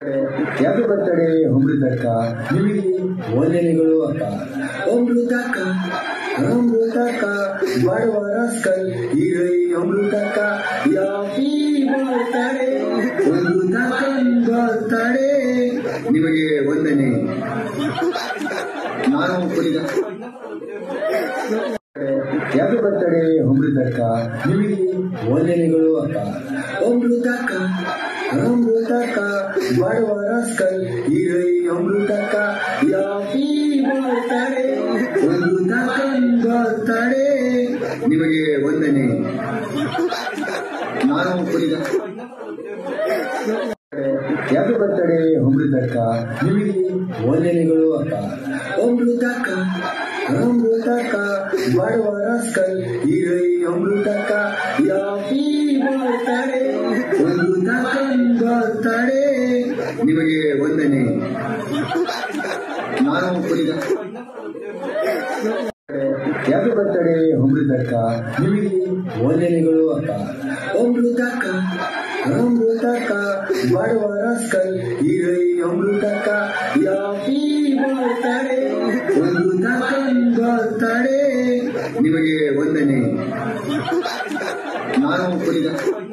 Happy birthday ಅಮೃತಕ್ಕ, ನಿಮಗೆ ವಂದನೆಗಳು ಅಕ್ಕ. ಅಮೃತಕ್ಕ ಅಮೃತಕ್ಕ ಬಡವ ರಾಸ್ಕಲ್ ಹೀರೈ ಅಮೃತಕ್ಕ, ಹ್ಯಾಪಿ ಬರ್ತ್ಡೇ ಅಮೃತಕ್ಕ ಬರ್ತ್ಡೇ. ನಿಮಗೆ ವಂದನೆ. ನಾನು ಕುರಿದ ಹ್ಯಾಪಿ ಬರ್ತ್ಡೇ ಅಮೃತಕ್ಕ, ನಿಮಗೆ ವಂದನೆಗಳು ಅಕ್ಕ. ಅಮೃತಕ್ಕ ಅಮೃತಕ್ಕ ಬಡವ ರಾಸ್ಕಲ್ ಹೀರೈ ಅಮೃತಕ್ಕ, ಹ್ಯಾಪಿ ಬರ್ತ್ಡೇ ಅಮೃತಕ್ಕ ಬರ್ತ್ಡೇ. ನಿಮಗೆ ವಂದನೆ. ನಾನು ಕುರಿದ ಹ್ಯಾಪಿ ಬರ್ತ್ಡೇ ಅಮೃತಕ್ಕ, ನಿಮಗೆ ವಂದನೆಗಳು ಅಕ್ಕ. ಅಮೃತಕ್ಕ ಅಮೃತಕ್ಕ ಬಡವ ರಾಸ್ಕಲ್ ಹೀರೈ ಅಮೃತಕ್ಕ, ಹ್ಯಾಪಿ ಬರ್ತ್ಡೇ ಅಮೃತಕ್ಕ ಬರ್ತ್ಡೇ. ನಿಮಗೆ ವಂದನೆ. ನಾನು ಕುರಿದ ಹ್ಯಾಪಿ ಬರ್ತ್ಡೇ ಅಮೃತಕ್ಕ, ನಿಮಗೆ ವಂದನೆಗಳು ಅಕ್ಕ. ಅಮೃತಕ್ಕ ಅಮೃತಕ್ಕ ಬಡವ ರಾಸ್ಕಲ್ ಹೀರೈ ಅಮೃತಕ್ಕ, ಹ್ಯಾಪಿ ಬರ್ತ್ಡೇ ಅಮೃತಕ್ಕ ಬರ್ತ್ಡೇ. ನಿಮಗೆ ವಂದನೆ. ನಾನು ಕುರಿದ